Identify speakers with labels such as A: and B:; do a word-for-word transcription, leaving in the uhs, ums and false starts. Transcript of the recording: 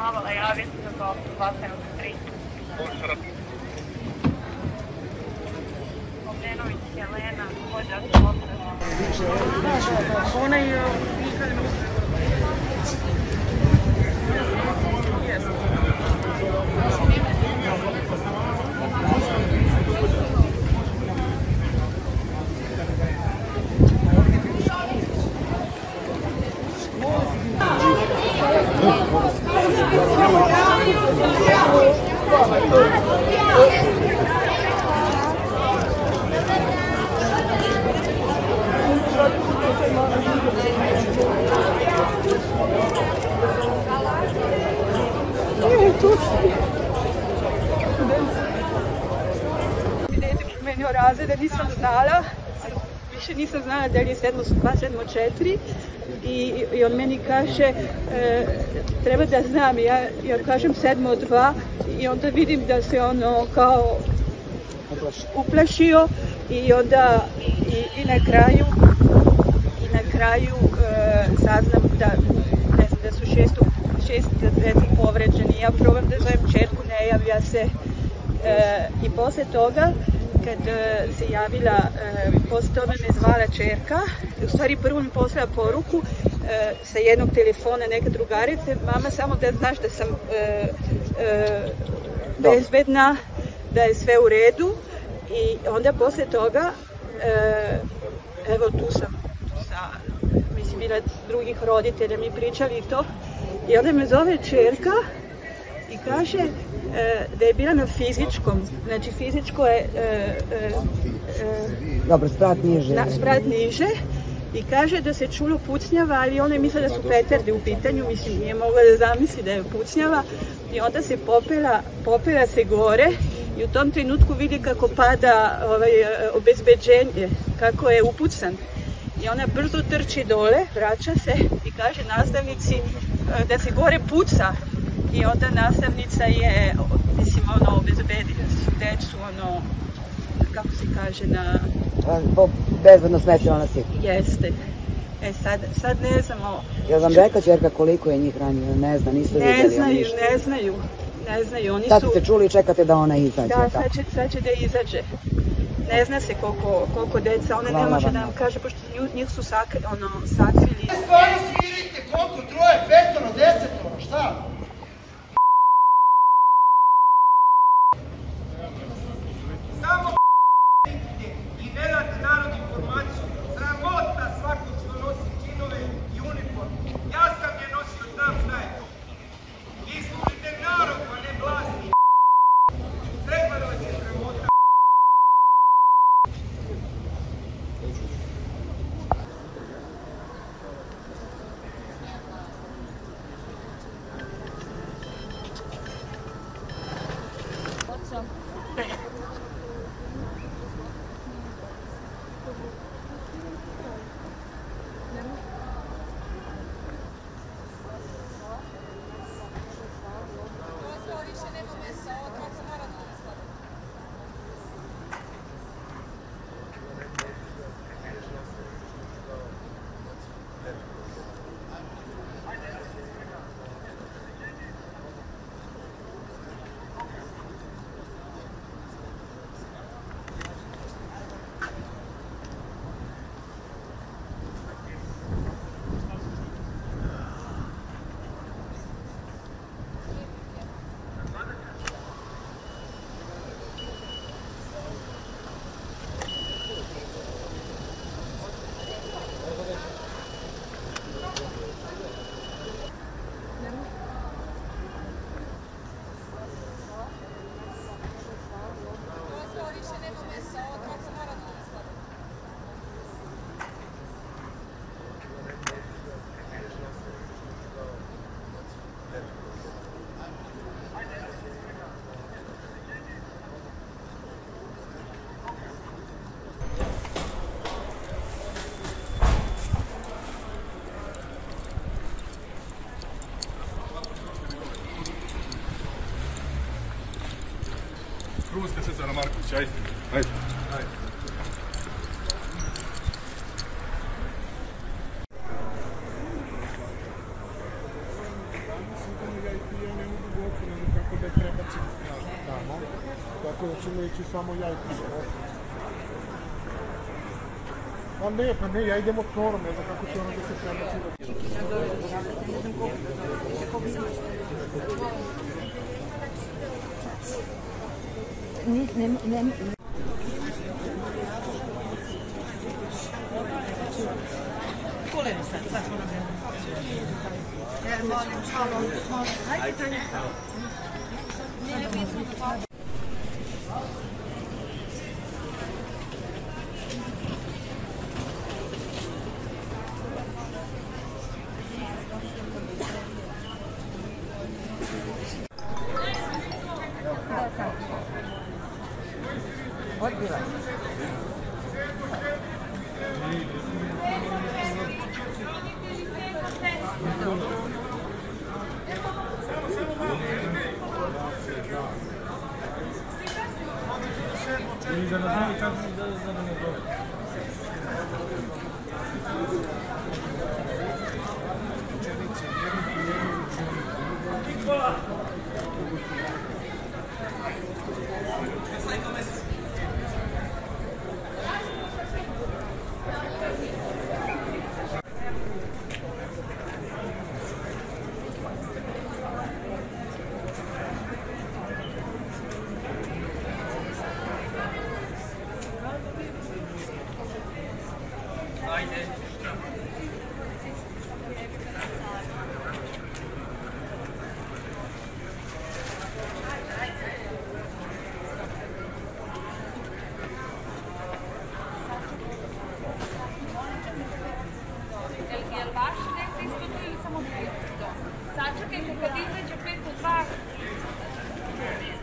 A: zamolila javiti se do Zlatnog tri. Ognjenović Jelena, vođa Slotra.
B: Ona je nikad meni o razrede nisam znala, više nisam znala da li je sedmo dva, sedmo četiri i, i on meni kaže e, treba da znam, ja, ja kažem sedmo dva i onda vidim da se ono kao uplašio i onda i, i na kraju i na kraju e, saznam da, ne znam, da su šest, šest deci povređeni. Ja probam da zovem čerku, ne javlja se e, i posle toga kad e, se javila, e, posle toga me zvala čerka, u stvari prvo mi poslala poruku e, sa jednog telefona neke drugarice, mama samo da znaš da sam e, e, bezbedna, da je sve u redu. I onda posle toga, e, evo tu sam, sa, mislim, bila drugih roditelja, mi pričali to, i onda me zove čerka i kaže e, da je bila na fizičkom, znači fizičko je... E, e, e,
C: Dobro, sprat niže.
B: Na, sprat niže, i kaže da se čulo pucnjava, ali ona je mislila da su petarde u pitanju, mislim, nije mogla da zamisli da je pucnjava, i onda se popela, popela se gore, i u tom trenutku vidi kako pada ovaj, obezbeđenje, kako je upucan. I ona brzo trči dole, vraća se i kaže nastavnici da se gore puca. I onda nastavnica je, mislim, ono, obezbedila su decu, ono, kako se kaže, na...
C: Bezbedno smestila na silu.
B: Jeste. E sad, sad ne znamo...
C: Jel vam rekla čerka koliko je njih ranjeno? Ne zna, nisu vidjeli.
B: Ne znaju, ne znaju. Ne znaju, oni su...
C: Sad ste čuli i čekate da ona izađe.
B: Da, sad će, sad će da izađe. Ne zna se koliko, koliko deca, ona ne može da nam kaže, pošto njih su sak, ono, sakrili.
D: Stvarno svirajte, koliko, troje, petoro, desetoro, šta? Samo i ne date narod informaciju. Sramota svakog što nosi činove i uniform. Ja sam je nosio, znam šta je to. Vi služite narod, a ne vlasti. Treba da vas je sramota.
E: Krunska Cezara Marković, ajde. Ajde. Ajde.
F: ja i ti ja ne mogu gocu, nego kako da je prebacim tamo. Tako da ćemo ići samo ja i ti. Pa ne, pa ne, ja idem motorom, ne znam kako će ono da se prebaci.
C: Ne, ne, ne.
G: Koleno sad, sad smo na vremenu. Ja molim, malo, malo. Hajde, Tanja. Nije bitno da pa...
C: Odbila.
F: I da nas nije kako da da ne dođe.
A: Jel vaš nek isto tu ili samo pet? Sačekajte kad izađe pet u dva.